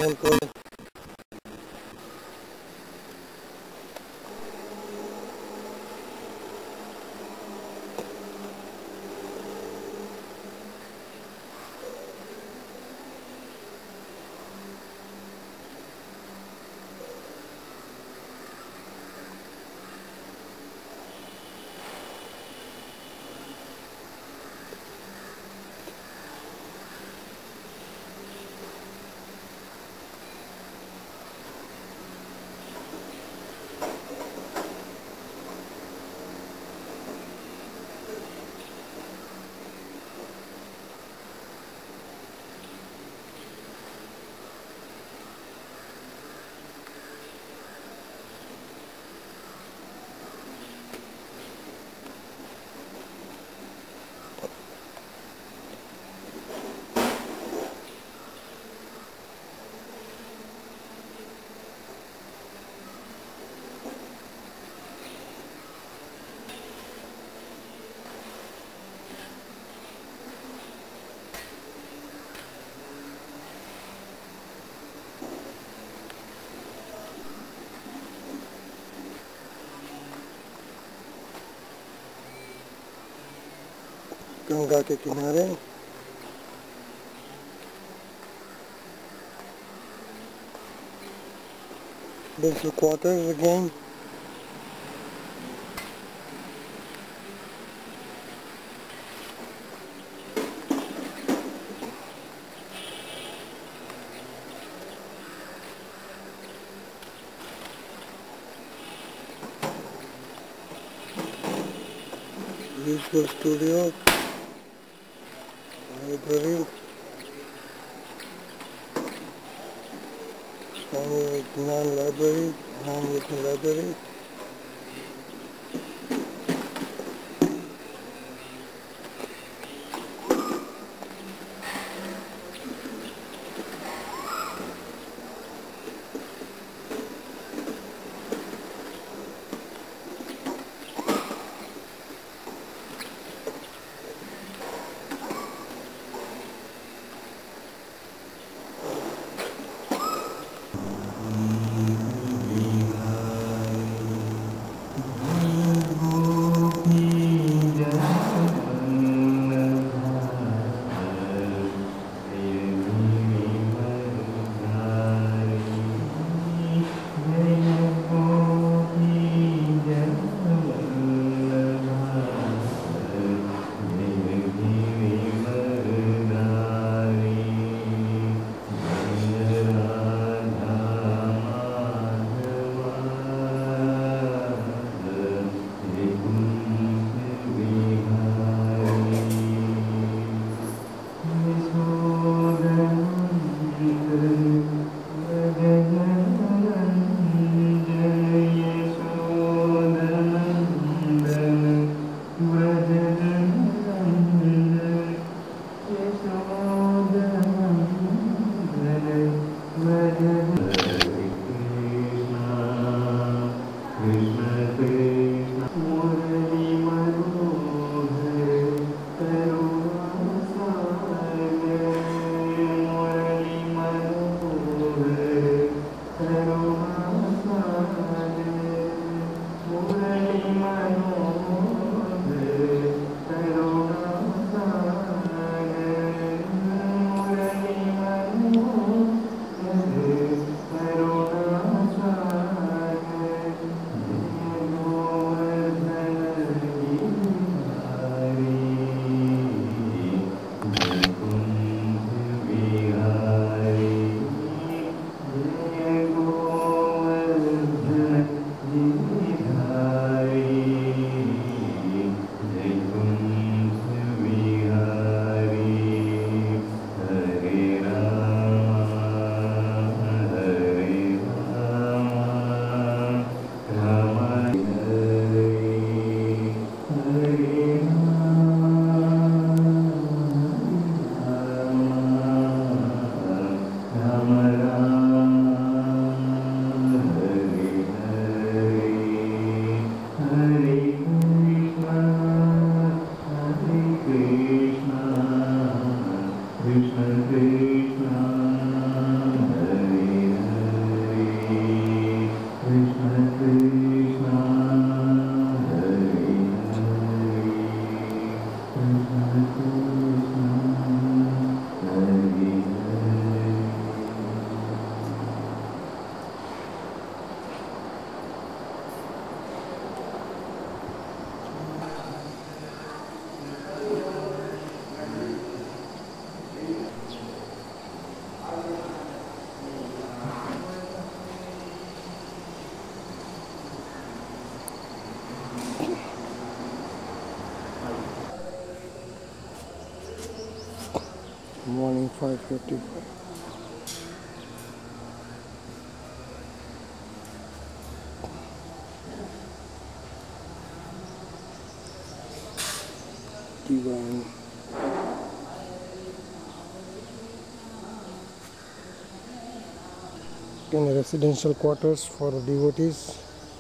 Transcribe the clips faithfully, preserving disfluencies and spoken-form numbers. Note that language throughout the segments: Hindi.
temple. गंगा के किनारे this is the quarters again. Visual studio, library, non-library, non-written library. Krishna Krishna Hare Morning five fifty-five. Divine. In residential quarters for devotees.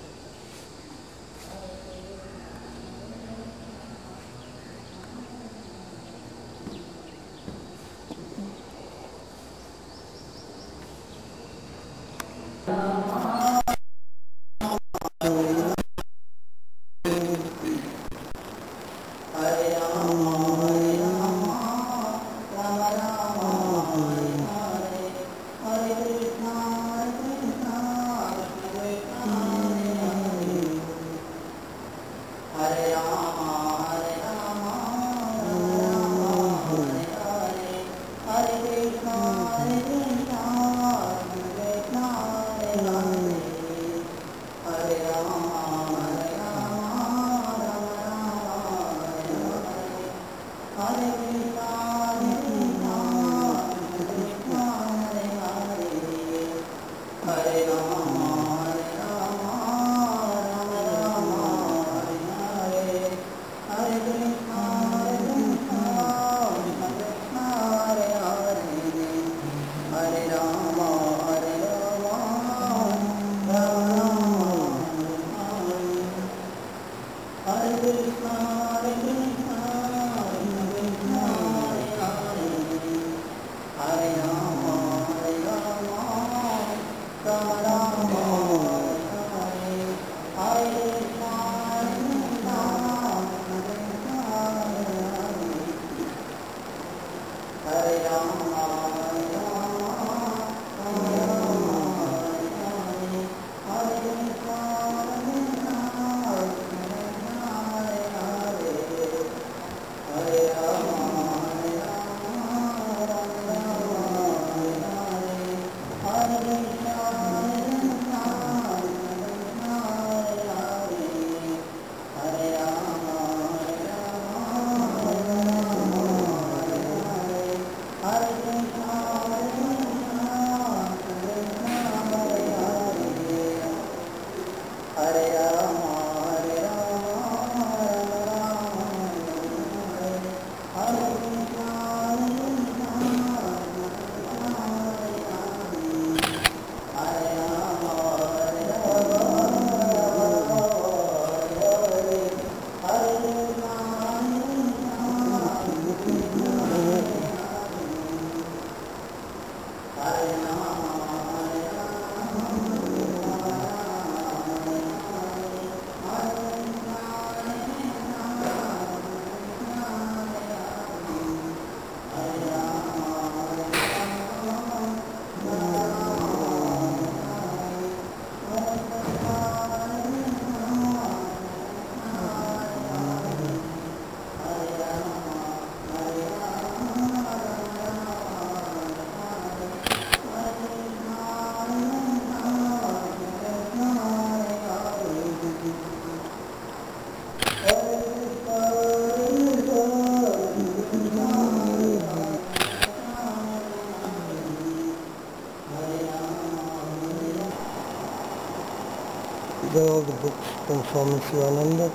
These are all the books from Swami Sivananda.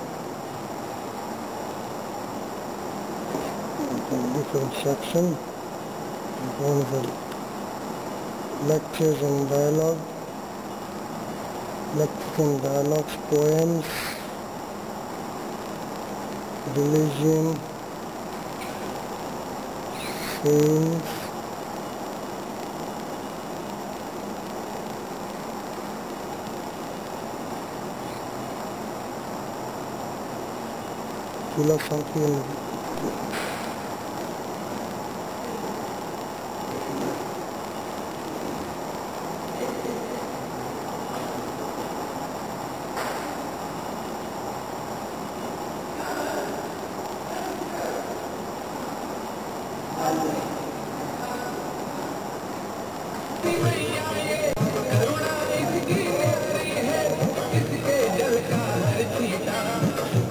In different sections. One is the lectures and dialogue, lectures and dialogues, poems, religion, sayings, philosophy and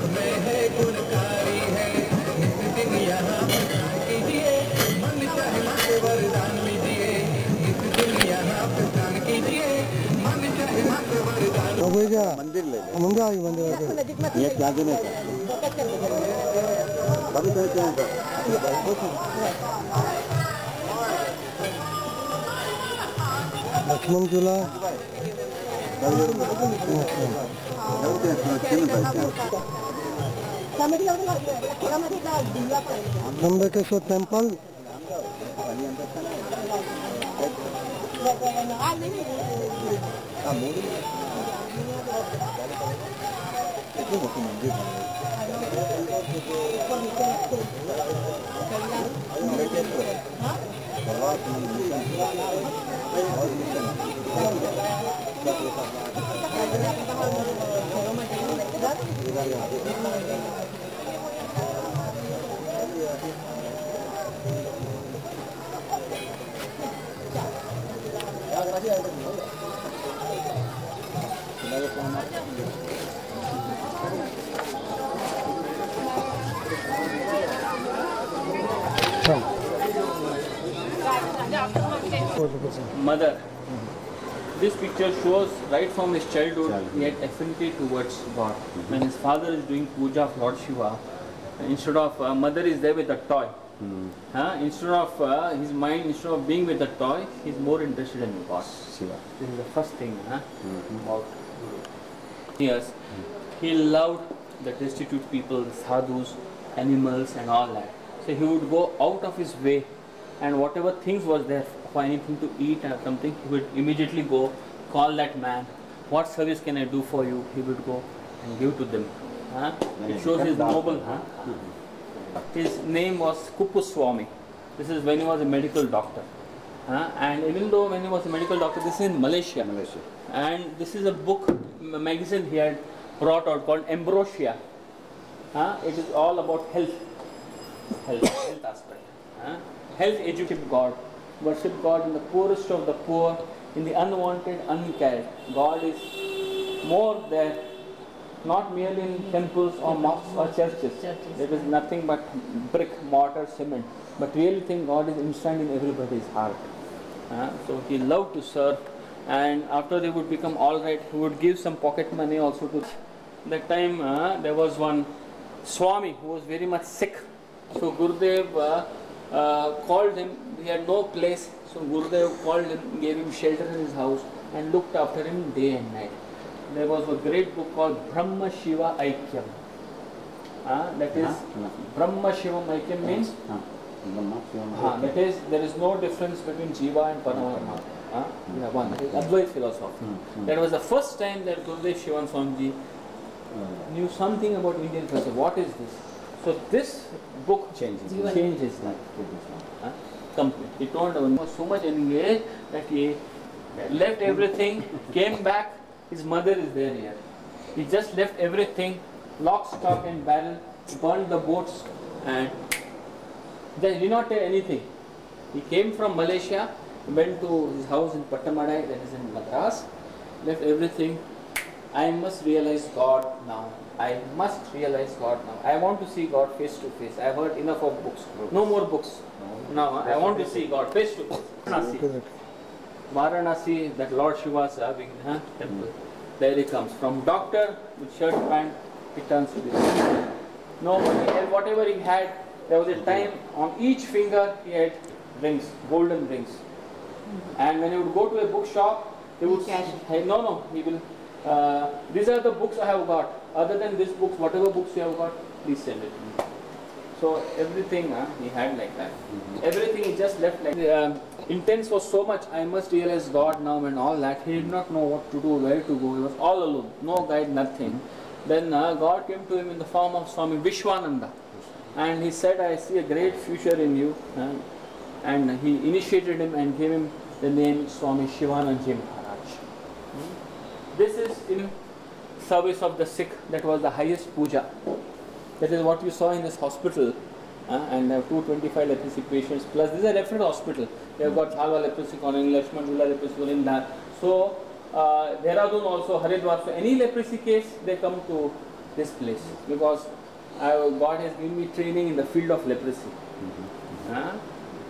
गुणकारी है, यहाँ कीजिए मन चाहे मंदिर ले ले मंदिर आ गई मंदिर ये क्या देने का अभी तो क्या लक्ष्मण झूला Nambekeswar temple. Mother. This picture shows right from his childhood he had affinity towards God. When his father is doing puja of Lord Shiva, instead of uh, mother is there with a toy. Hmm. Huh? Instead of uh, his mind, instead of being with a toy, he is more interested in God. Shiva. This is the first thing. Huh? Mm-hmm. About yes, he loved the destitute people, the sadhus, animals, and all that. So he would go out of his way, and whatever things was there for anything to eat or something, he would immediately go call that man. What service can I do for you? He would go and give to them. Huh? It shows his noble. Huh? His name was Kuppuswamy. This is when he was a medical doctor. Uh, and even though when he was a medical doctor, this is in Malaysia. Malaysia. And this is a book, a magazine he had brought out called Ambrosia. Uh, it is all about health. Health, health aspect. Uh, health educate God. Worship God in the poorest of the poor, in the unwanted, uncared. God is more there, not merely in temples or mosques or churches. churches. There is nothing but brick, mortar, cement. But really think God is inside in everybody's heart. Uh, so he loved to serve, and after they would become all right, he would give some pocket money also to. That time uh, there was one Swami who was very much sick. So Gurudev uh, uh, called him. He had no place. So Gurudev called him, gave him shelter in his house, and looked after him day and night. There was a great book called Brahma Shiva Aikyam. Uh, that is huh? Brahma Shiva Aikyam means. Huh? Uh, that is, there is no difference between Jiva and Paramatma. Uh, we have one. Advaita philosophy. Mm-hmm. That was the first time that Gurudev Shivan Swamiji Mm-hmm. knew something about Indian culture. What is this? So this book changes changes life. Uh, complete. He told him he was so much engaged that he left everything, came back. His mother is there here. He just left everything, lock, stock and barrel, burned the boats, and they did not tell anything. He came from Malaysia, went to his house in Pattamadai, that is in Madras, left everything. I must realize God now. I must realize God now. I want to see God face to face. I have heard enough of books. No more books. Now I want to see God face to face. Varanasi. Varanasi, that Lord Shiva's having huh, temple. There he comes. From doctor with shirt pant, he turns to this. Nobody, and whatever he had, there was a time on each finger he had rings, golden rings. And when he would go to a bookshop, he would say, no, no, he will, uh, these are the books I have got. Other than these books, whatever books you have got, please send it to me. So everything uh, he had like that. Mm-hmm. Everything he just left like that. Uh, intense was so much, I must realize God now and all that. He did not know what to do, where to go. He was all alone, no guide, nothing. Mm-hmm. Then uh, God came to him in the form of Swami Vishwananda. And he said, I see a great future in you. Uh, and he initiated him and gave him the name Swami Shivananji Maharaj. Hmm? This is in service of the sick. That was the highest puja. That is what you saw in this hospital. Uh, and there are two hundred twenty-five leprosy patients. Plus, this is a referred hospital. They have got Chalwa leprosy colony, Lakshman Jhula leprosy colony, that. So, uh, Dehradun also, Haridwar. So, any leprosy case, they come to this place. Because I, God has given me training in the field of leprosy. Mm-hmm. uh,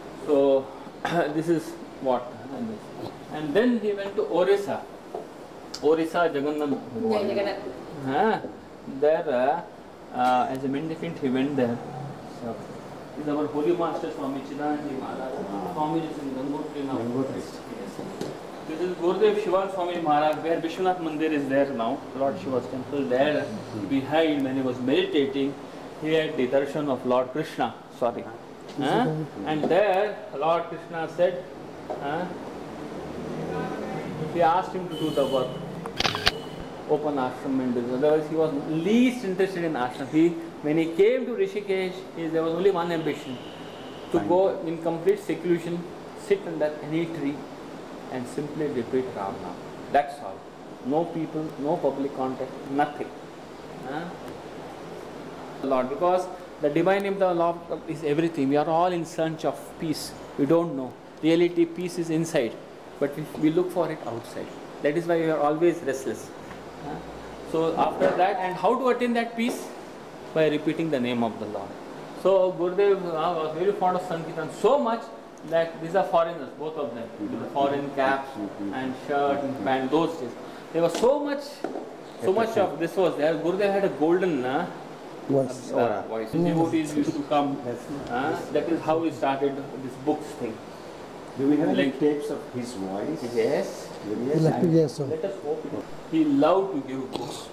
so, this is what. And then he went to Orissa. Orissa Jagannath. Yeah, Jagannath. Huh? There, uh, uh, as a mendicant, he went there. So, this is our holy master Swami Chidanand Maharaj. Swami is in Gangotri now. Gangotri. Yes. This is Gurudev Shivan Swami Maharaj, where Vishwanath Mandir is there now. Lord Shiva's temple there. Behind, when he was meditating, he had the darshan of Lord Krishna. Sorry. Huh? And there, Lord Krishna said, huh? He asked him to do the work. Open ashram and do this. Otherwise, he was least interested in ashram. He, when he came to Rishikesh, he, there was only one ambition: to Fine. go in complete seclusion, sit under any tree, and simply repeat Ram Nam. That's all. No people, no public contact, nothing. Huh? Lord, because the divine name of the Lord is everything. We are all in search of peace. We don't know. Reality, peace is inside, but we, we look for it outside. That is why we are always restless. Huh? So after that, and how to attain that peace? By repeating the name of the Lord. So Gurudev uh, was very fond of Sankirtan, so much that these are foreigners, both of them, with foreign caps and shirt and pant. Those days, there was so much, so much of this was there. Gurudev had a golden uh, Was uh, voice. Devotees used to come. Uh, that is how he started this books thing. Do we have any Like- tapes of his voice? Yes. Yes. electric, yes, sir. Let us hope. He loved to give books.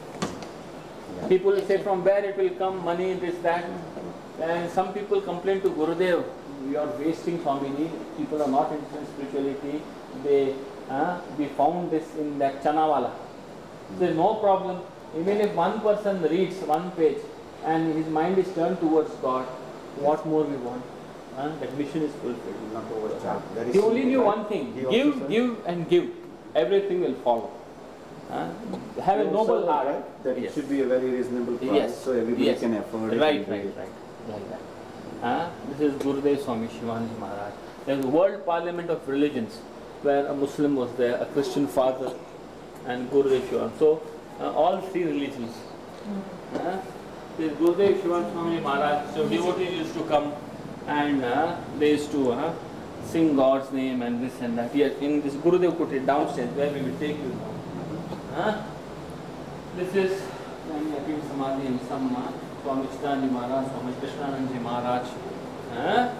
Yeah. People will say from where it will come, money, this, that. And some people complain to Gurudev, you are wasting Swamiji. People are not interested in spirituality. They, uh, we found this in that Chanawala. There is no problem. Even if one person reads one page and his mind is turned towards God, what more we want? Uh, that mission is fulfilled. Not overcharged. Very He only simple, knew right? one thing: He also give, said- give, and give. Everything will follow. Uh, have a He noble also said, heart. right, that it Yes. should be a very reasonable price, Yes. so everybody Yes. can afford it. Right, and do right, it. right. Like that. Uh, this is Gurudev Swami Shivanand Maharaj. There is World Parliament of Religions, where a Muslim was there, a Christian father, and Gurudev Shivan. So, uh, all three religions. Uh, this is Gurudev Shivan Swami Maharaj. So, devotees used to come and uh, they used to uh, sing God's name and this and that. Yes, in this Gurudev Kutir downstairs, where we will take you now. Uh, this is Swami Akim Samadhi and Samma. Swami Chidanand Maharaj, Swami Krishnanand Maharaj. Huh?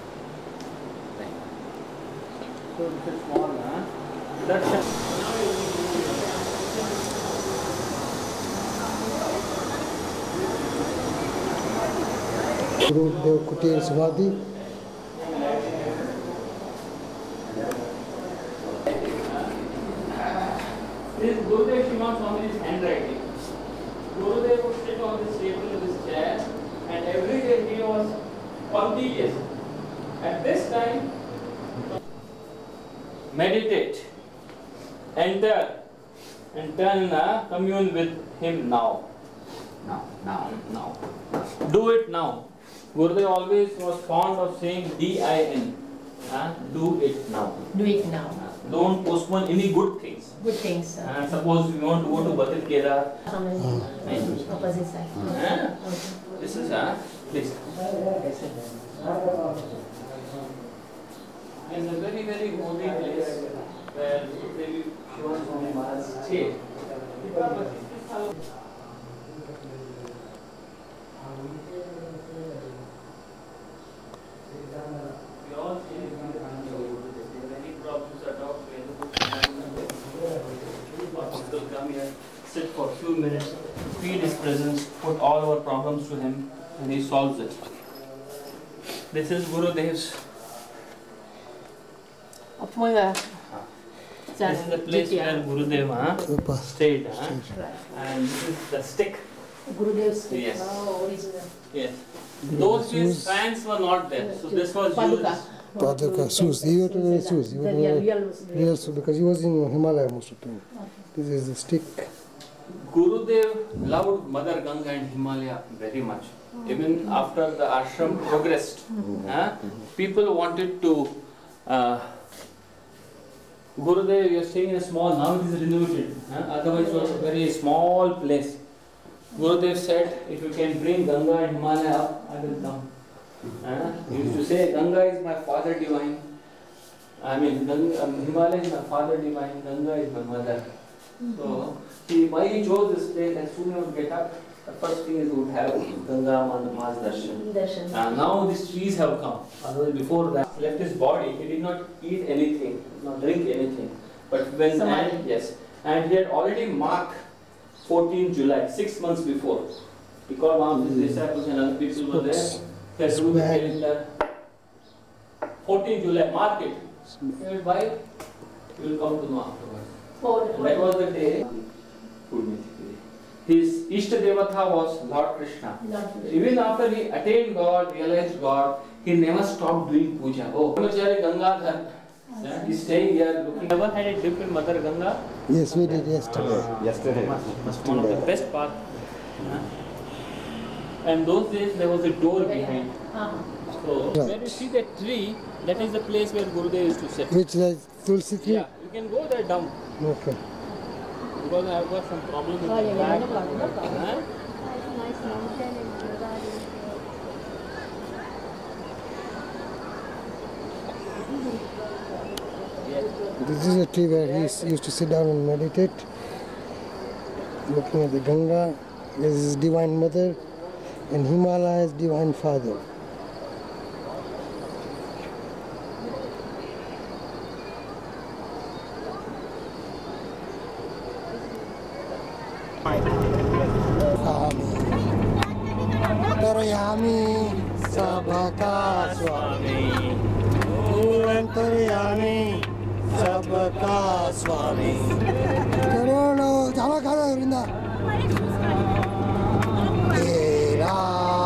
So this is small, huh? Darshan. Gurudev Kutir Samadhi. This is Gurudev Shivan Swami's handwriting. Gurudev would sit on this table in this chair, and every day he was punctilious. At this time, meditate, enter, and turn a commune with him now. Now, now. Now. Do it now. Gurudev always was fond of saying D I N. Uh, do it now. Do it now. Don't postpone any good things. Good things. Uh, Uh, suppose you want to go to Badri Kedar. From the opposite side. Uh, this is uh, please. In a very very holy place where Devi Shivan Swami Maharaj stayed. We all say if there are any problems at all, people come here, sit for a few minutes, feed his presence, put all our problems to him, and he solves it. This is Gurudev's. Up my uh, This is the place where Gurudev huh, stayed. Huh? And this is the stick. Gurudev's stick. Yes. Oh, original. Yes. Those days fans were not there, so this was Paduka. used. Paduka, shoes. He would wear shoes. He The would real, wear real, real shoes because he was in Himalaya most of the time. This is the stick. Gurudev loved Mother Ganga and Himalaya very much. Even after the ashram progressed, huh, people wanted to. Uh, Gurudev, you are staying in a small, now it is renovated. Huh? Otherwise, it was a very small place. Gurudev said, if you can bring Ganga and Himalaya up, I will come. Huh? He used to say, Ganga is my father divine. I mean, Ganga, um, Himalaya is my father divine, Ganga is my mother. So he, why he chose this place, as soon as he would get up, the first thing is he would have Ganga Ma's darshan. Darshan. And now these trees have come. Otherwise, before that, he left his body, he did not eat anything, not drink anything. But when, and, yes, and he had already marked fourteenth July, six months before. Because one of his disciples and other people were there, he had to do the calendar. fourteenth July, mark it. He said, why? You will come to know afterwards. And that was the day. His Ishta Devata was Lord Krishna. Even after he attained God, realized God, he never stopped doing puja. Oh, Brahmachari Gangadhar. Yeah, he's staying here looking. Never had a dip in Mother Ganga? Yes, we did yesterday. Yesterday. One of the best parts. Yeah. And those days there was a door behind. So Yeah. when you see that tree, that is the place where Gurudev used to sit. Which is Tulsi tree? Yeah, you can go there down. Okay. Because I have got some problem with Oh, the yeah, back. no problem, no problem. Huh? This is a tree where he s- used to sit down and meditate, looking at the Ganga. This is Divine Mother, and Himalaya is Divine Father. Antaryami sabaka swami, Antaryami sabaka swami. Karono, jama karo rinda. Tera.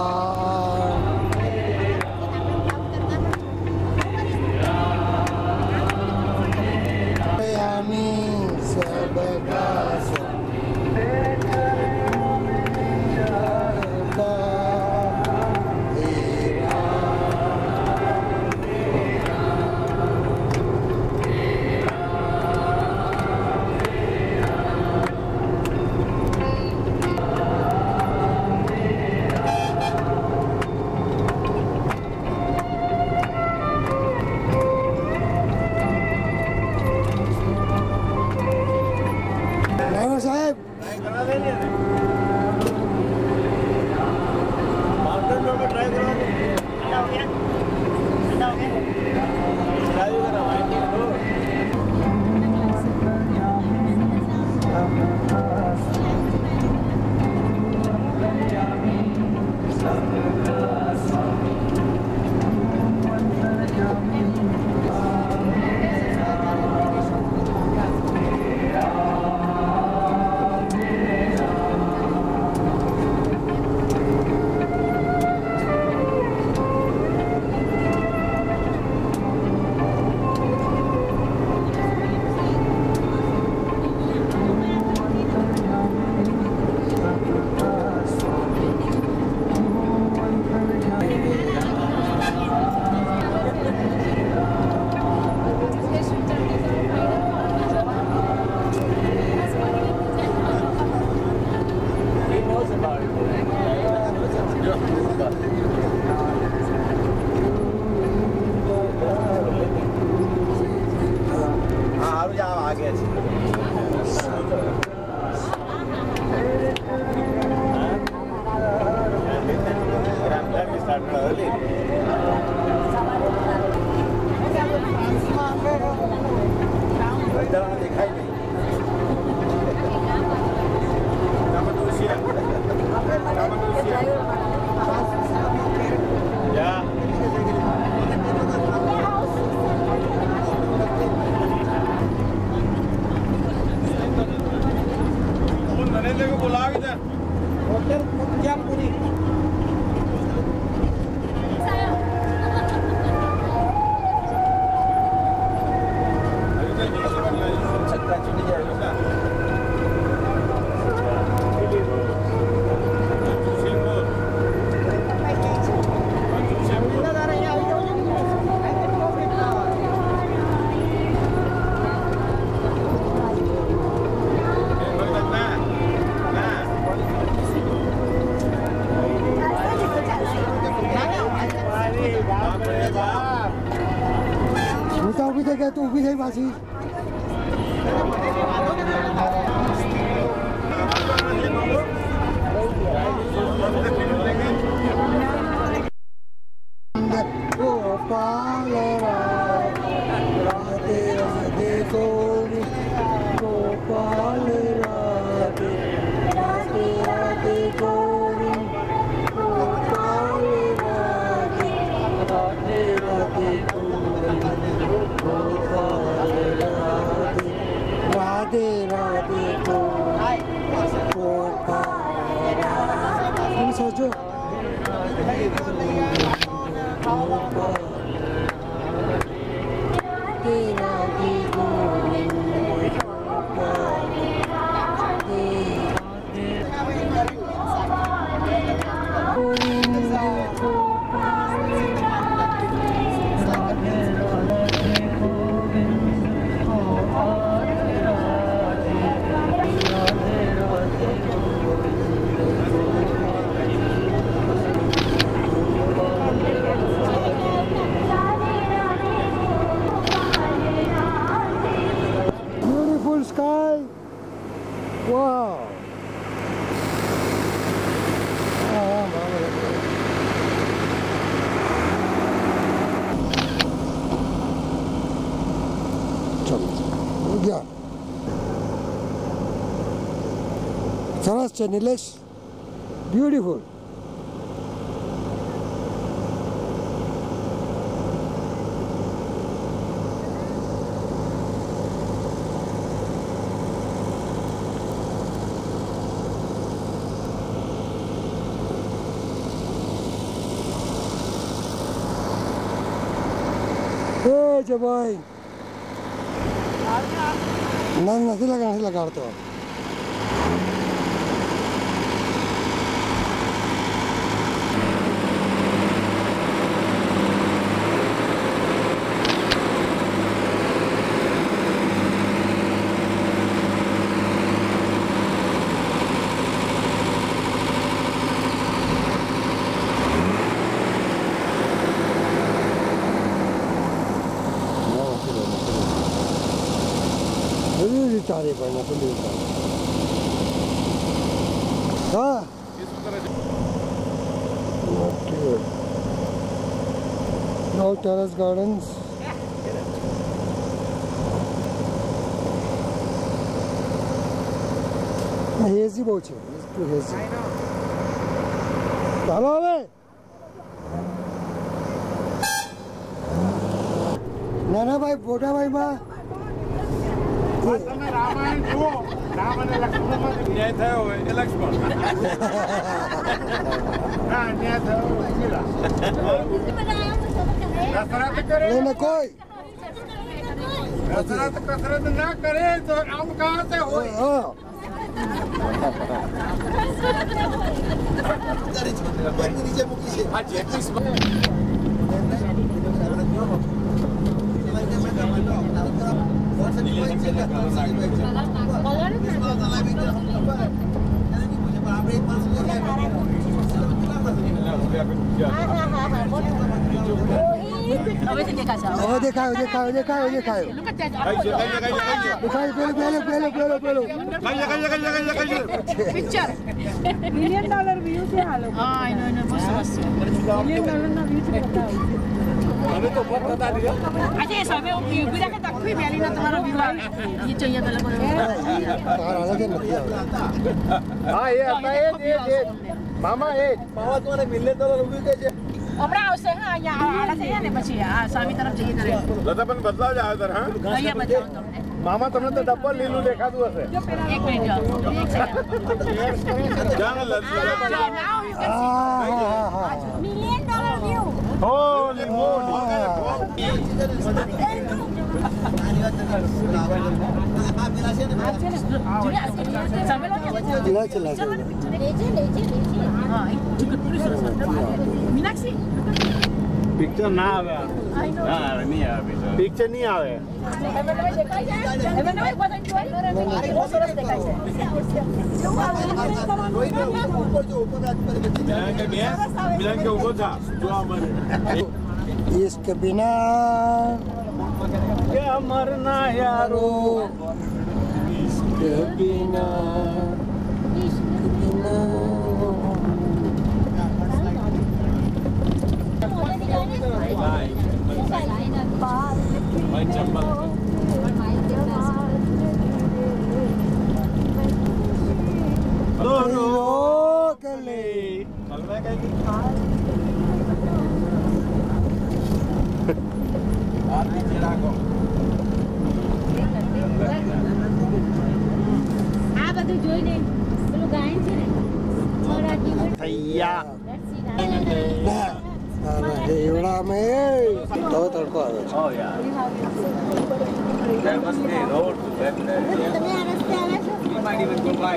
Antaryami sabaka swami. Driver साहब उता उभी થઈ ગયા તું ઉભી થઈ પાછી गोपाल राधे राधे गोविंद गोपाल राधे राधे राधे गोविंद गोपाल राधे राधे राधे गोविंद गोपाल राधे राधे राधे गोविंद गोपाल राधे सोचो sky. Wow. Ah, yeah. Saras Nilesh, beautiful. Hey, Jaboy. No, no, sí la ganas, sí la carto. Tari पर ना पुलिस हाँ no terrace gardens hazy बहुत है it's too hazy चलो बे नाना भाई बोटा भाई बा रामायण जो रावण लक्ष्मण में न्याय था वो लक्ष्मण हां न्याय था कसरत करे ना कोई कसरत कसरत ना करे तो हम कहां से हो नीचे मुकी से हां जी Oh, दिखाओ दिखाओ दिखाओ दिखाओ दिखाओ पहले पहले पहले पहले पहले पिक्चर मिलियन डॉलर व्यू से हालो हां आई नो नो बस बस मिलियन डॉलर ना व्यू से बताओ अरे तो बहुत बता दिया अच्छा ये सब व्यू भी जाके तक भी मैंने ना तुम्हारा व्यू है ये चाहिए तो लगो तारा लगे मत हां ये ये ये मामा ये मामा तुम्हारे मिलियन डॉलर व्यू कैसे अपना उसे हां यहाँ आला से ने बची हां स्वामी तरफ जाइए करे लतापन बदलाव जाए इधर हां भैया बताओ तुमने मामा तुमने तो डब्बल लीलू देखा तू ऐसे एक मिनट जाओ एक सेकंड जाना Lata now you can see million dollar view holy moly चला चला लेजे लेजे लेजे हां मीनाक्षी पिक्चर ना आवे हां नहीं आवे पिक्चर नहीं आवे एमन में देखाई जाए एमन में बहुत एंजॉय बहुत सरस देखाई जाए ऊपर जो ऊपर मिलान के मिलान के ऊपर था जो हमारे इसके बिना क्या मरना यारो इश्क बिना આ બધું જોઈને પેલું ગાયન છે ને થૈયા એવડામાં તો તડકો આવે છે. Oh yeah. There must be a road to get there. તમે આ રસ્તે આવ્યા છો? We might even go by.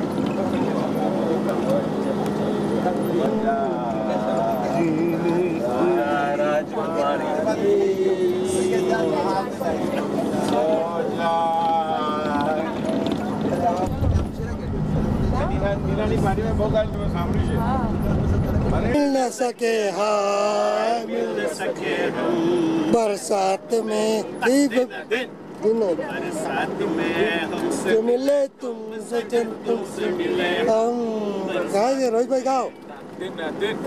मिल न सके हाय मिल न सके हम बरसात में बरसात में हमसे मिले तुमसे जन तुमसे मिले हम कहाँ से रोहित भाई गाओ दिन दिन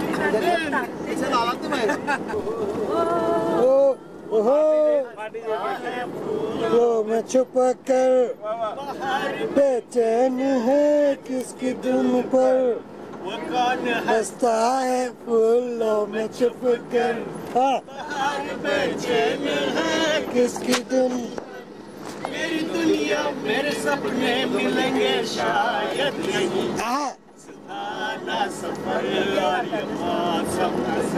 ओ ओहो वो मैं छुप कर बेचैन है किसकी धुन पर वो कौन हंसता है फूलों में छुप कर हाँ बेचैन है किसकी धुन मेरी दुनिया मेरे सपने मिलेंगे शायद नहीं हाँ सुहाना सफर और ये मौसम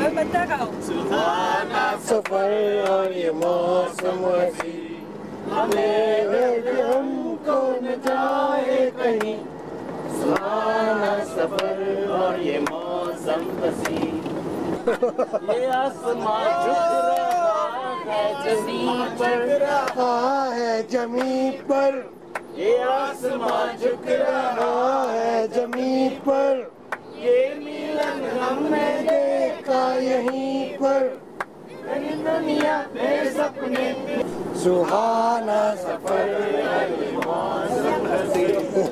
सुहाना सफर और ये मौसम हंसी हमें हमको न जाए कहीं सुहाना सफर और ये मौसम हसी ये आसमां झुक रहा है जमीन पर हाँ है जमीन पर ये आसमां झुक रहा है जमीन पर ये मिलन हमने देखा यहीं पर मेरी दुनिया मेरे सपने सुहाना सफर और ये मौसम हसी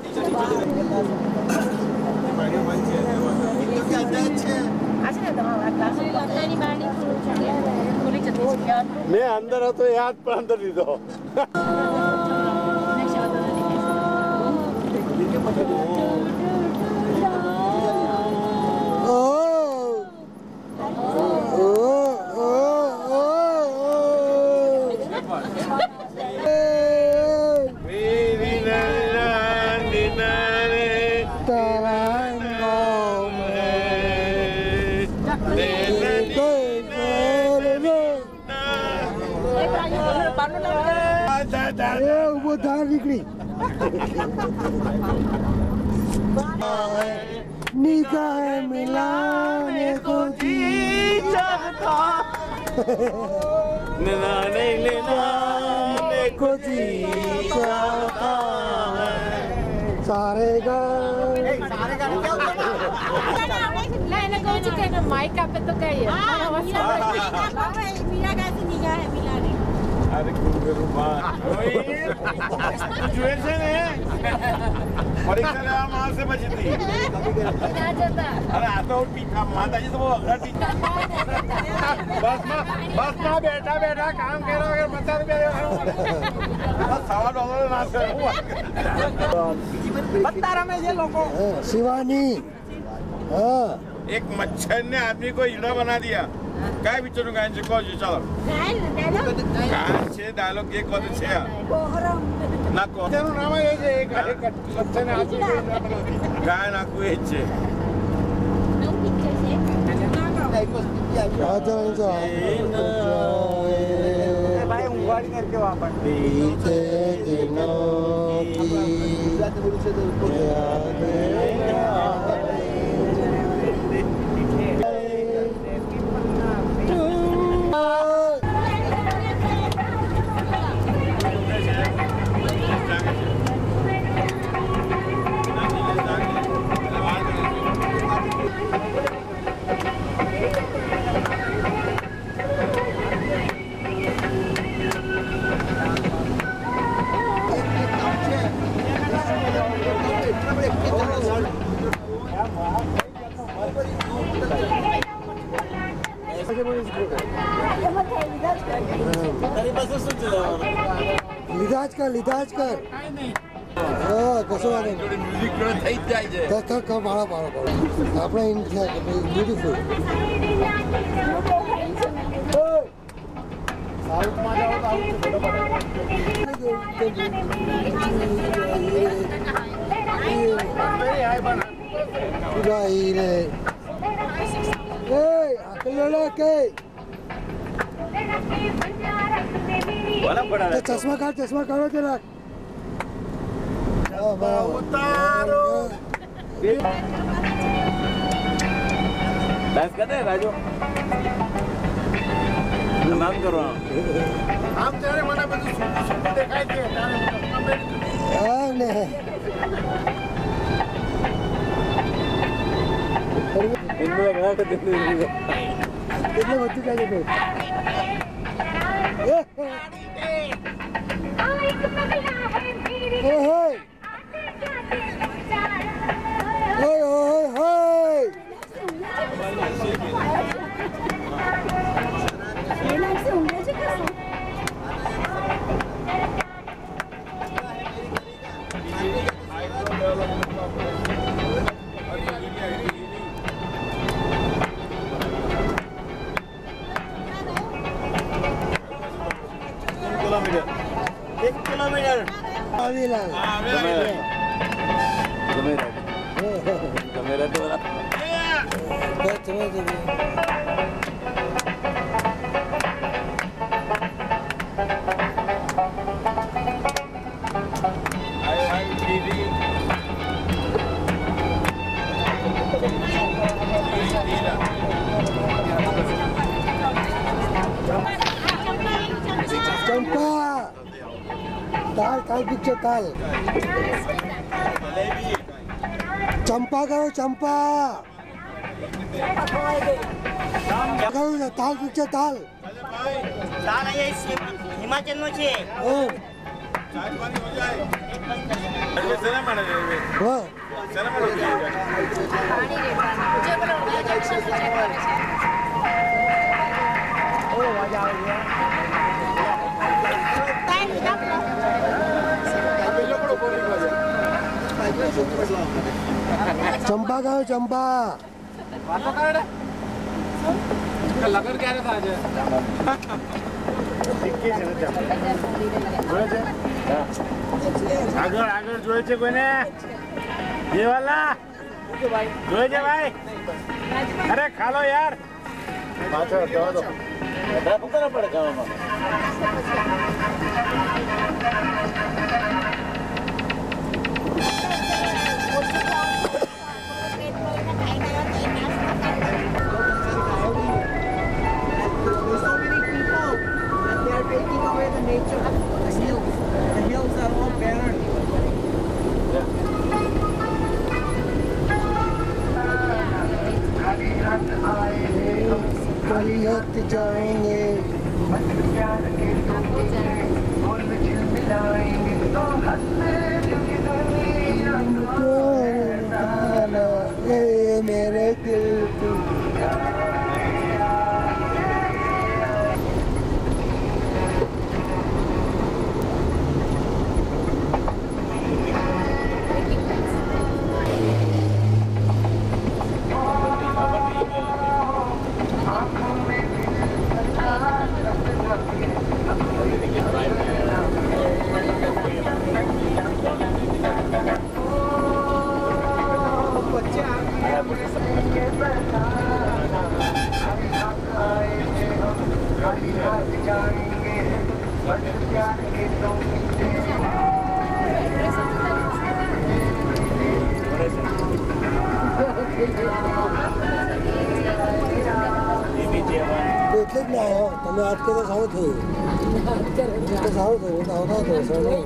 मैं अंदर હતો એ હાથ પણ અંદર લીધો वो धार निकली निगाहें मिलाने को जी चाहता निलाने लेने को जी चाहता सारे गाने मैंने कहा कि कहना माइक पे तो कही है मीरा कैसे निगाह है मिलाने अरे कुरुबान ओए सिचुएशन है परीक्षा ले मां से बचती क्या जाता अरे आता हूँ टीका माता जी तो वो अगला टीका बस माँ बस माँ बेटा बेटा काम करो अगर बता दे मेरे बस सवा डॉलर ना से हुआ बता रहा मैं ये लोगों शिवानी हाँ एक मच्छर ने आदमी को हीरा बना दिया काय विचारू काय चलो काय छे डायलॉग एक और छे ना को तेनु नाम ये जे एक एक मच्छर ने आदमी को हीरा बना दिया काय ना को ये छे भाई उंगली करके वापस बीते दिनों की લીધા જ કર લીધા જ કર હા કશો વાંધો નહીં મ્યુઝિક જોડે થઈ જ જાય છે કર કર કર પાડો પાડો પાડો આપણે ઇન બ્યુટીફુલ સાઉથમાં જાઓ તો આવું છે વેરી હાઈ બના Udahi re. Hey, akalala ke. બોલા પડા તો ચશ્મા કાઢ ચશ્મા કાઢો જરાક. ઉતારો ડાન્સ કરે રાજુ નામ કરો આમ ત્યારે મને બધું સુંદર સુંદર દેખાય છે હા ને. ઇન્દુ ઘણા તો દેખી એટલે બધું કાઢે તો. એ હે. Hoi hoi hoi. કિલોમીટર એક કિલોમીટર આવીલા. કેમેરા તો બસ તમે તો ચંપા તાલ તાલ પિક્ચર તાલ ચંપા ગયો ચંપા ગયું ને તાલ પિક્ચર તાલ હિમાચલ નો છે એમ હા ચંપા ગયો ચંપા લગન ક્યારે થાય છે આગળ આગળ જોયે છે કોઈને દેવાલા જોયે છે ભાઈ અરે ખાલો યાર પાછળ જવા દો ઉતારવા પડે જવામાં taking away the nature of the hills. The hills are all barren. कलियत जाएंगे ये मेरे दिल की એટલે જ ના આવ્યો તમે વાત કરો સારું થયું તો સારું થયું તો આવતા હતો સારું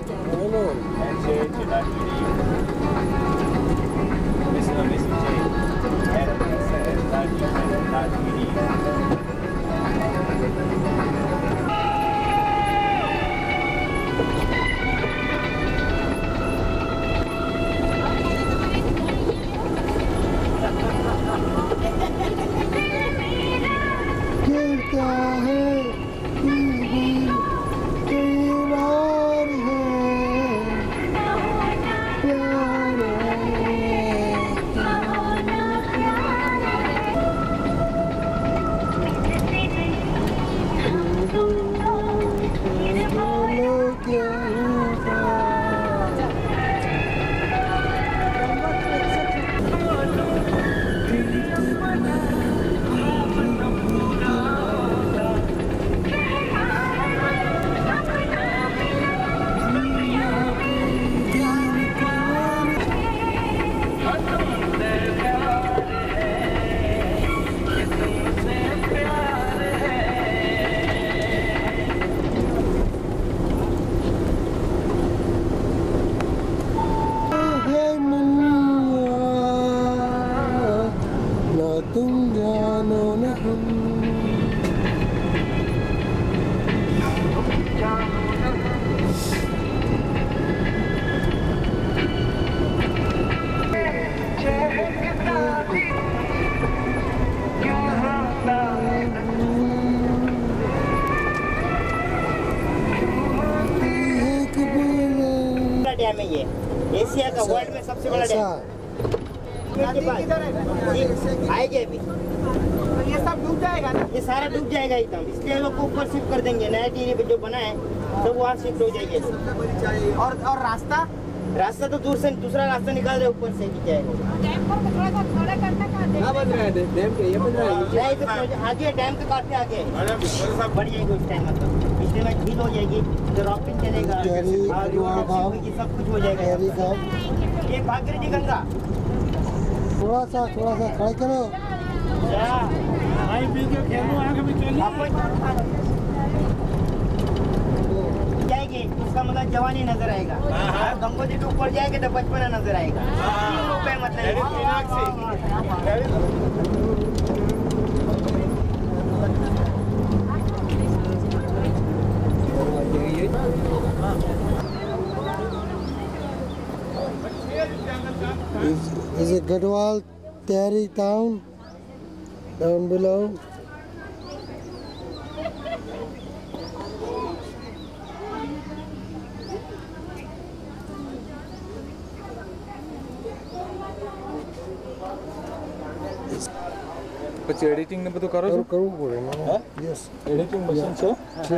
गिरता है डैम है ये, एशिया का वर्ल्ड में सबसे बड़ा डैम। नदी किधर है? आएगी अभी, तो ये सब डूब जाएगा ना? ये सारा डूब जाएगा एकदम, इसलिए लोग को ऊपर शिफ्ट कर देंगे, नया टीरी पे जो बना है तो वहाँ शिफ्ट हो जाएगी। और और रास्ता रास्ता तो दूर से दूसरा रास्ता निकाल रहे ऊपर से भी जाएगा। डैम को थोड़ा सा खड़ा करना कहाँ दे? बन रहा है डैम के, ये बन रहा है नहीं तो आगे डैम के काफी आगे है, बढ़ जाएगी उस टाइम, मतलब इसलिए में झील हो जाएगी, तो रॉकेट चलेगा, सब कुछ हो जाएगा। ये भागीरथी गंगा, थोड़ा सा थोड़ा सा खड़े करो। जाएगी उसका मतलब जवानी नजर आएगा, गंगोत्री के ऊपर जाएंगे तो बचपना नजर आएगा। तीन रुपए मतलब Is, is it Gadwal Tehri town down below? પછી એડિટિંગ ને બધું કરો છો? કરવું પડે ને. Yes. એડિટિંગ મશીન છે? છે.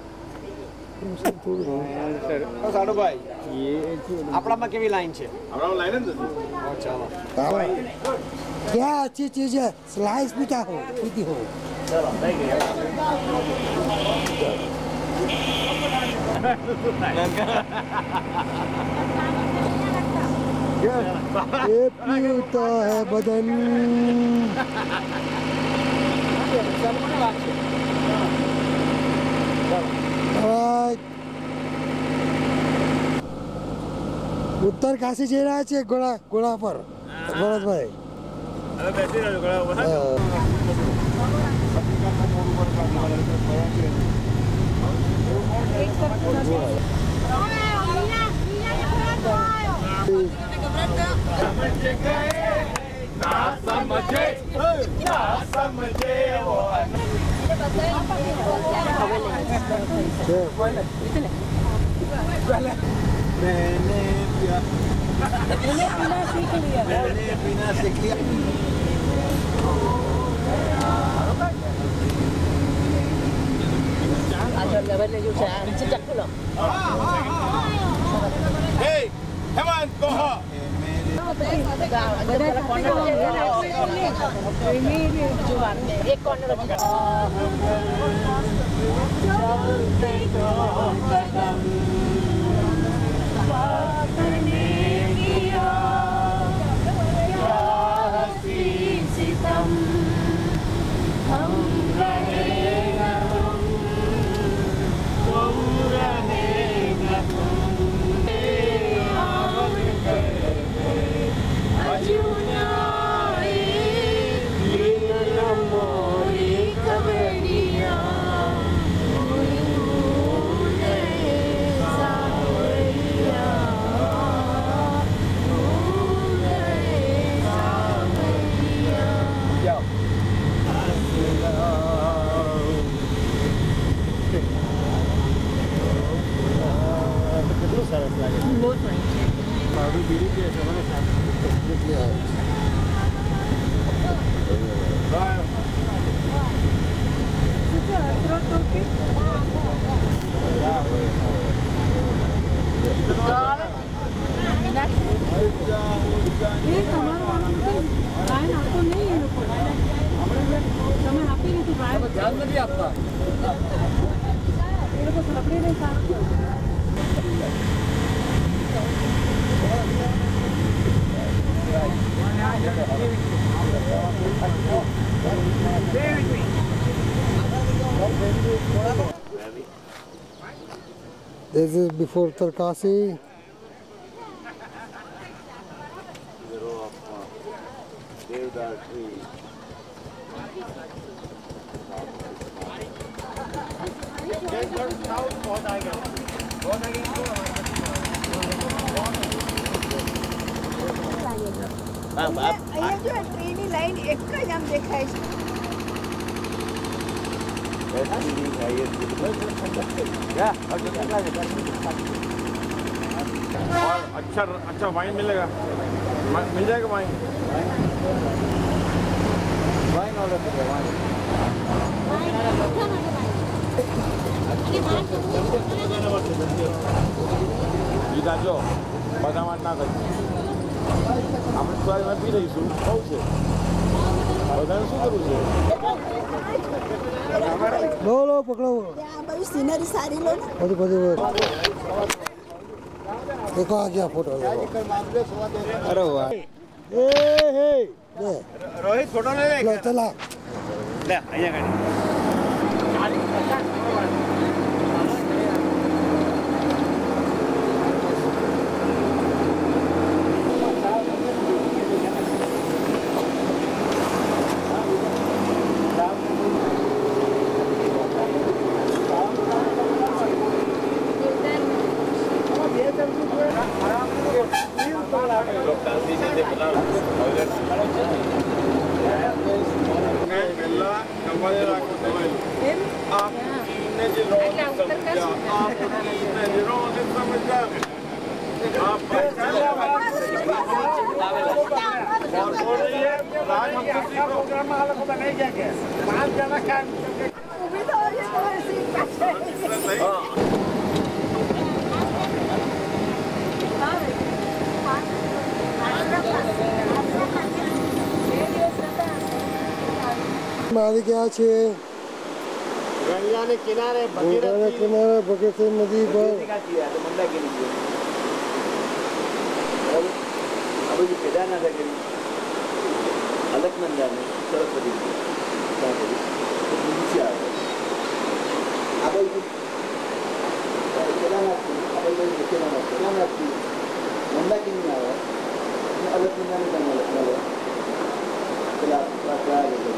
સાડો ભાઈ આપણામાં કેવી લાઈન છે? આપણામાં લાઈન જ નથી. ચાલો क्या अच्छी चीज है, स्लाइस भी क्या हो पीती हो। ये पीता है बदन। उत्तर काशी જઈ રહ્યા છે ઘોડા ઘોડા પર ભરતભાઈ। હવે બેસી રહ્યો ઘોડા ઉપર। मैंने पीना सीख लिया, मैंने पीना सीख लिया। Hey, come on, go home. एक कॉर्नर ध्यान में भी आपका This is before Tarkasi. The row of uh, Devdar tree. ये जो ट्रेनी लाइन एक का हम देखा है Yeah, और अच्छा अच्छा वाइन मिलेगा, मिल जाएगा वाइन। वाइन ऑर्डर करें वाइन। જો બધામાં ના કરી આપણે સ્વાદમાં પી લઈશું બહુ છે બધાને શું કરવું છે લો લો પકડો બધું સિનરી સારી લો ને બધું બધું देखो आ गया फोटो अरे वाह ए हे रोहित फोटो ले ले लो चला ले आइए गाड़ी મારી ક્યાં છે ગંગાને કિનારે ગંગાના કિનારે ભગીરથ નદી પર अभी केदारनाथ है अलकनंदा में सरस्वती नीचे आ गए अभी केदारनाथ अभी केदारनाथ केदारनाथ की नंदा की नहीं आ रहा अलकनंदा में जाना लगता है चला प्राप्त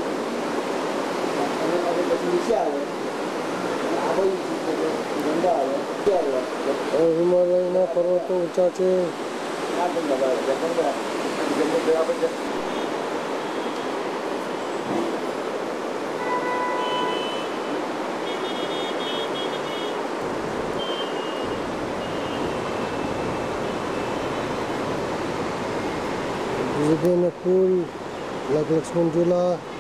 नीचे आ गए अभी गंगा आ गया હિમાલયના પર્વતો ઊંચા છે વિજયનો પુલ લક્ષ્મણ ઝૂલા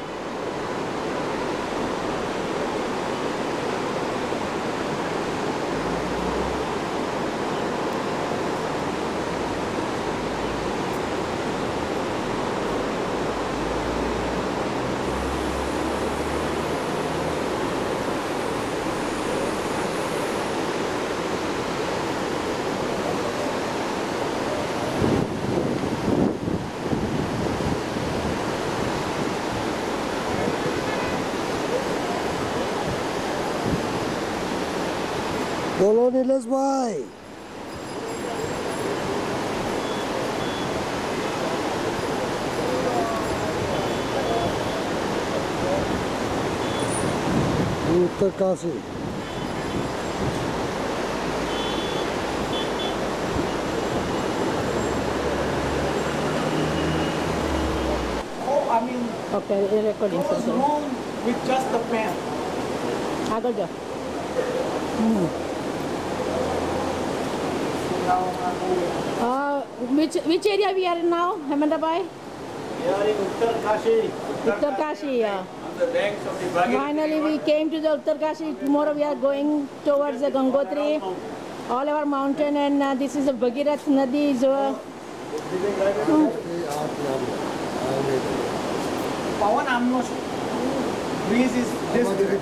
બોલો નિલેશભાઈ Uttarkashi Okay, recording session. with just the pen. આગળ જાઓ. Uh, which which area we are in now, Hemanta Bhai? We are in Uttarkashi. Uttarkashi, yeah. On the banks of the Bhagirathi Finally, we came to the Uttarkashi. Tomorrow we are going towards the Gangotri, all our mountain, and uh, this is the Bhagirath Nadi. So, hmm. Pawan Amno breeze is this way.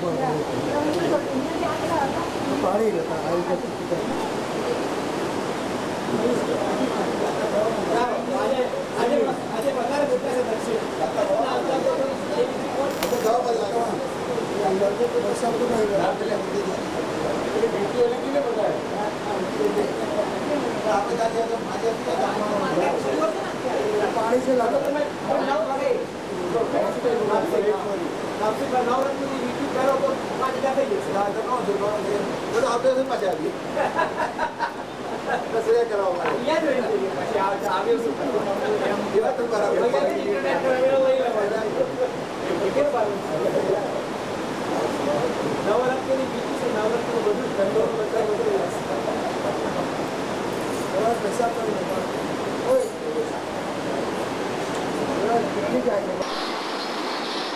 પાણી લેતા આવી પાણી છે લાગે નવરાત્રિની બીજી છે નવરાત્રિનું બધું ઠંડો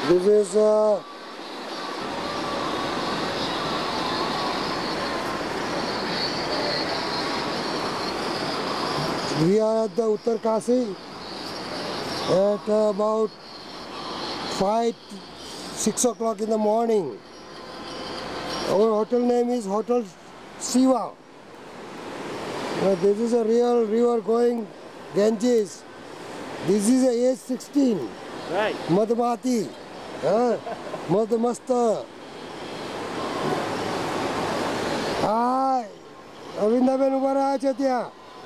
This is uh, we are at the Uttarkasi at uh, about five, six o'clock in the morning. Our hotel name is Hotel Shiva. Uh, this is a real river going Ganges. This is a age sixteen. Right. Madhmati. Uh, Madhmasta. Hi. Avindaben ઉભા રહ્યા છે ત્યાં.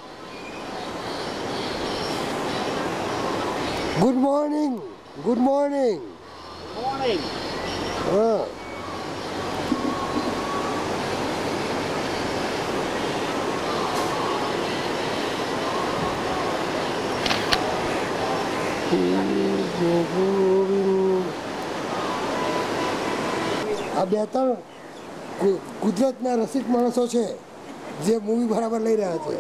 Good morning. Good morning. Morning. Uh. આ બે ત્રણ ગુજરાતના રસિક માણસો છે જે મૂવી બરાબર લઈ રહ્યા છે.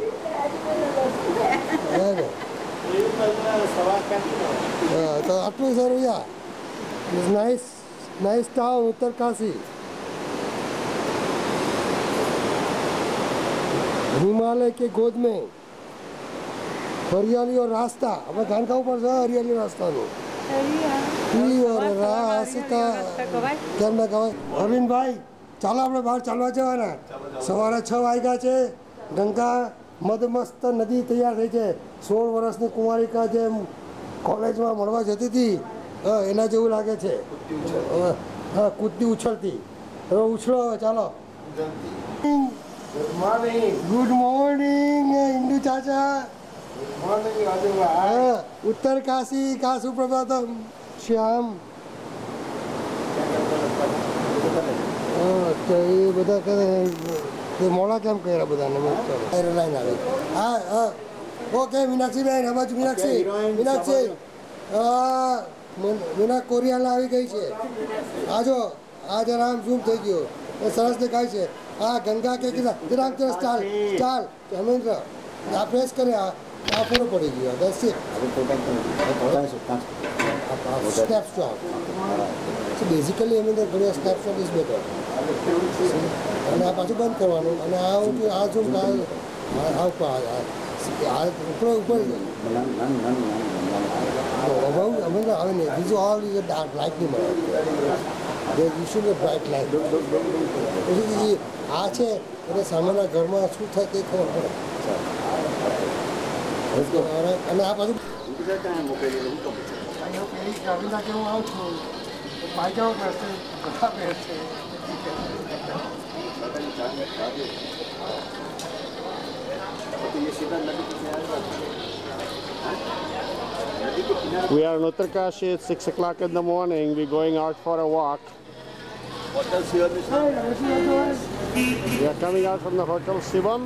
તો આટલું સારું યા nice nice town Uttarkashi. Himalaya के गोद में हरियाली और रास्ता. हमें गान का ऊपर से हरियाली रास्ता नो और रास्ता કેમ ના કહેવાય. અરવિંદભાઈ ચાલો આપણે બહાર ચાલવા જવાના. સવારે છ વાગ્યા છે. ગંગા મદમસ્ત નદી તૈયાર થઈ છે. સોળ વર્ષની કુંવારિકા જે કોલેજમાં મળવા જતી હતી એના જેવું લાગે છે. હા કૂદતી ઉછળતી. હવે ઉછળો ચાલો. Good morning. Good morning Indu ચાચા. Good morning, Raju. ઉત્તરકાશી કા સુપ્રભાતમ શ્યામ. તો એ બધા કરે મોડા કેમ કર્યા બધાને લાઈન આવે. હા હા ઓકે મીનાક્ષી બેન આ બાજુ મીનાક્ષી મીનાક્ષી હા મીના કોરિયાલ આવી ગઈ છે. આજો આ જરા આમ ઝૂમ થઈ ગયો એ સરસ દેખાય છે. હા ગંગા કે જરાક જરા સ્ટાલ સ્ટાલ હેમેન્દ્ર આ પ્રેસ કરે આ આ પૂરો પડી ગયો. દસ સ્નેપશોટ. So basically હેમેન્દ્ર ઘણી સ્નેપશોટ ઇઝ બેટર. અને આ પાછું બંધ કરવાનું અને આ આ ઝૂમ આ ઉપર ઉપર ઉપર હેમેન્દ્ર આવે ને બીજું all is a dark light નહીં મળે. You should be bright light. પછી આ છે અને સામેના ઘરમાં શું થાય તે ખબર પડે. અને આ પાછું રવિના કેવું આવું છું પાયજાઓ પહેરશે બધા પહેરશે. We are in Uttarkashi at six o'clock in the morning. We're going out for a walk. We are coming out from the Hotel Shivam.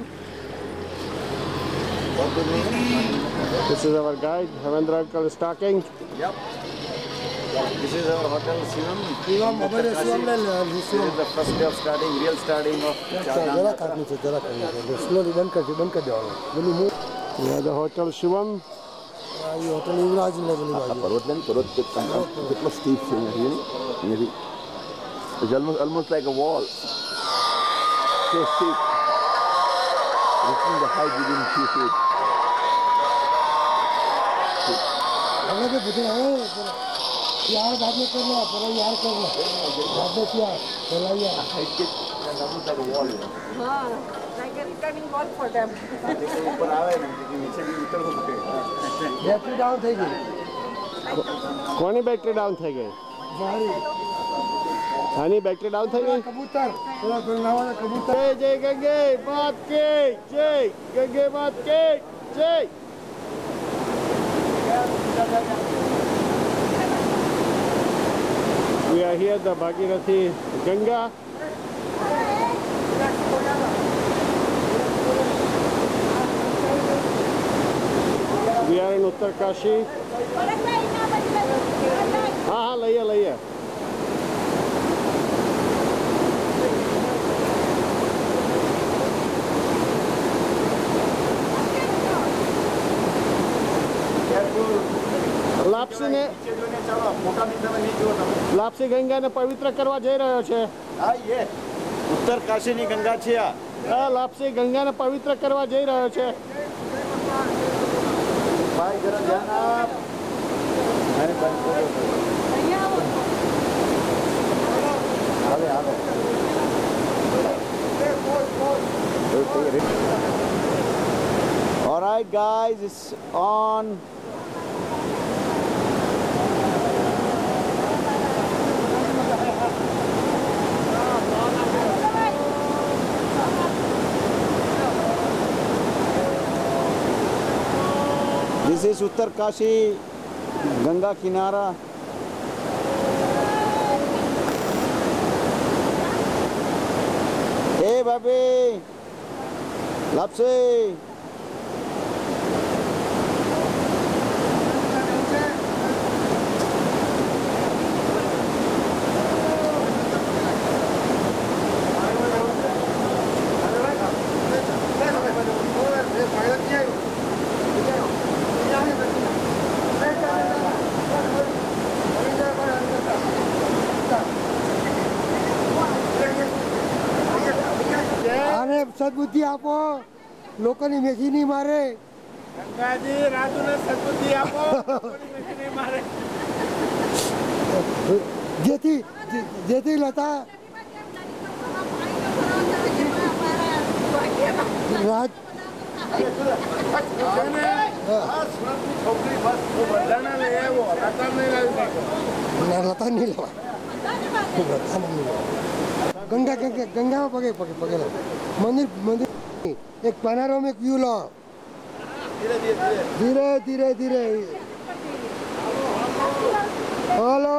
This is our guide. Hemendra uncle is talking. Yep. This is our Hotel Shivam. Shivam, Shivam, Shivam. This is the first day of starting, real starting of જરા કાઢની છે જરા કાઢની છે સ્લોલી બંધ કરજો બંધ કરી દેવાનું. પેલું We are the Hotel Shivam. એ હોટલ યુવરાજ લેવલની બાજુ. પર્વત ને પર્વત કેટલો સ્ટીપ છે અહીંયાથી. It's almost almost like a wall. So steep. Reaching the height within few feet. हमने तो बुझे हैं यार बाद में करना पर यार करना बाद में यार चला यार Height is almost like a wall. हाँ, like a returning wall for them. ऊपर आवे ना कि नीचे भी उतर सकते हैं. बैटरी डाउन થઈ ગઈ. કોની બેટરી ડાઉન થઈ ગઈ? મારી આની બેટરી ડાઉન થઈ ગઈ? કબૂતર પેલા નાવાના કબૂતર. જય જય ગંગે માત કે જય ગંગે માત કે જય. We are here at the Bhagirathi Ganga. We are in Uttarkashi. हाँ हाँ लइए लइए. Laps લાપસીને લાપસી ગંગાને પવિત્ર કરવા જઈ રહ્યો છે. ઉત્તર કાશીની ગંગા છે આ. આ લાપસી ગંગાને પવિત્ર કરવા જઈ રહ્યો છે. ભાઈ જરા ધ્યાન આપ. હવે આવે. All right, guys, it's on. This is Uttar Kashi, Ganga Kinara. Hey, baby, Lapsi. આને સદબુદ્ધિ આપો, લોકોની મેથી નહીં મારે. ગંગાજી રાજુને સદબુદ્ધિ આપો, લોકોની મેથી નહીં મારે. જેથી જેથી લતા રાજ છોકરી બસ બધાને લઈ આવ્યો, લતા નહીં લાવી. લતા નહીં લેવા, લતા નહીં લેવા. ગંગા ગંગા ગંગામાં પગે પગે પગે લો. મંદિર મંદિર એક પેનારોમિક વ્યૂ લો. ધીરે ધીરે ધીરે. हेलो,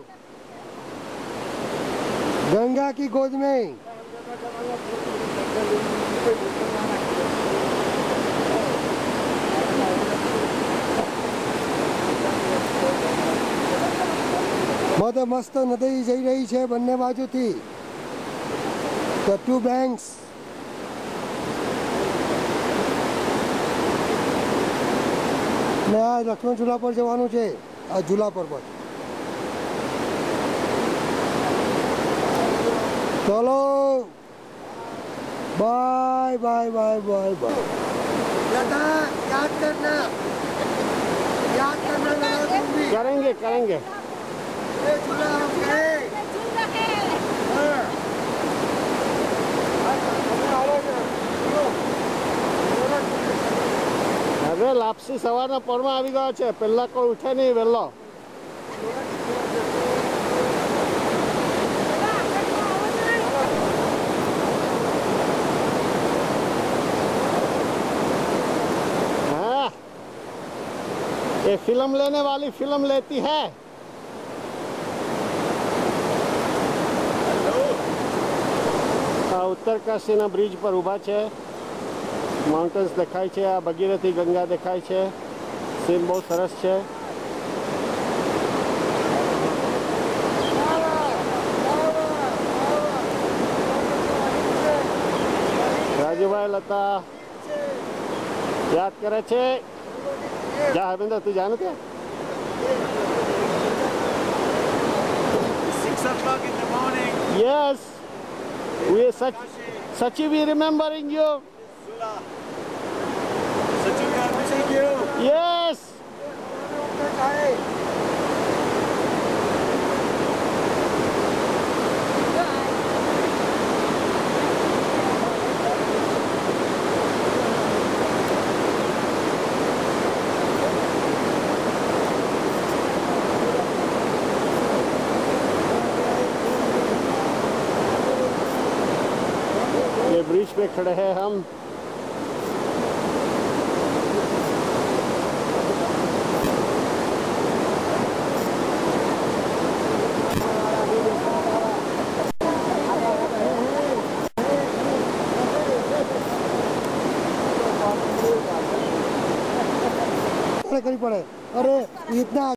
गंगा की गोद में. बहुत मस्त नदी जई रही है बन्ने बाजू थी. The two banks. ને આ લક્ષ્મણ ઝૂલા પર જવાનું છે. આ ઝૂલા પર પર ચલો. Bye bye bye bye bye. Lata याद करना, याद करना मेरा तुम भी. करेंगे करेंगे. ये झूला हम गए. હવે લાપસી સવારના પરમાં આવી ગયો છે. પહેલા કોઈ ઉઠે નહીં વહેલો. हाँ, ये फिल्म लेने वाली फिल्म लेती है. उत्तर काशीना ब्रिज पर ऊभा છે. માઉન્ટેન્સ દેખાય છે. આ ભગીરથી ગંગા દેખાય છે. સીન બહુ સરસ છે. રાજુભાઈ લતા યાદ કરે છે. જા હરમિંદર, તું જાણે ત્યાં Six o'clock in the morning. Yes, we such Sachi, we remembering you. Sachi, we are missing you. Yes. ये ब्रिज पे खड़े हैं हम. करी पड़े. अरे इतना